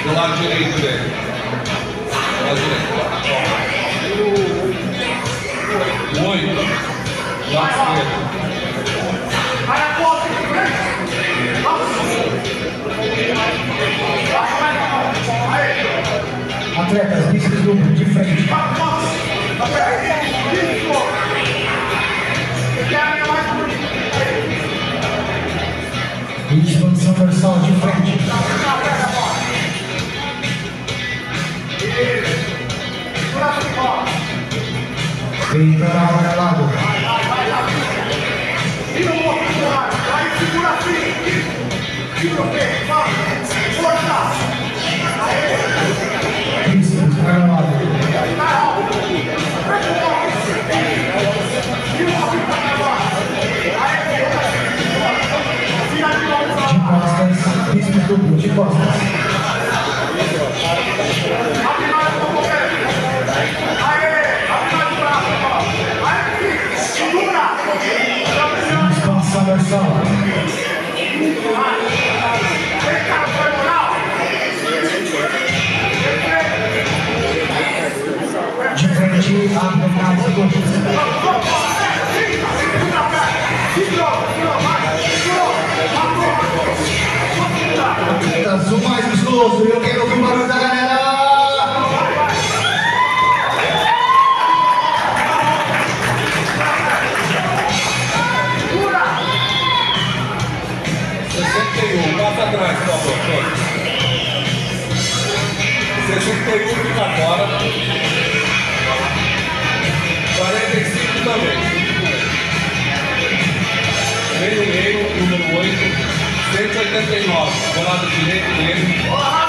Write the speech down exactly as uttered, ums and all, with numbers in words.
Do lado direito dele. Do lado direito. Oito. Do lado esquerdo. Atletas, bíceps duplo, de frente. Expansão dorsal, de frente. Peitoral amarelado. Bíceps amarelado. De costas, bíceps duplo, de costas. Expansão dorsal. De frente, abdominais e coxas. O mais musculoso, eu quero ouvir o barulho da galera. sessenta e um, passa atrás, por favor. sessenta e um fica fora. quarenta e cinco também. Vem no meio, número oito. cento e oitenta e nove, do lado direito dele.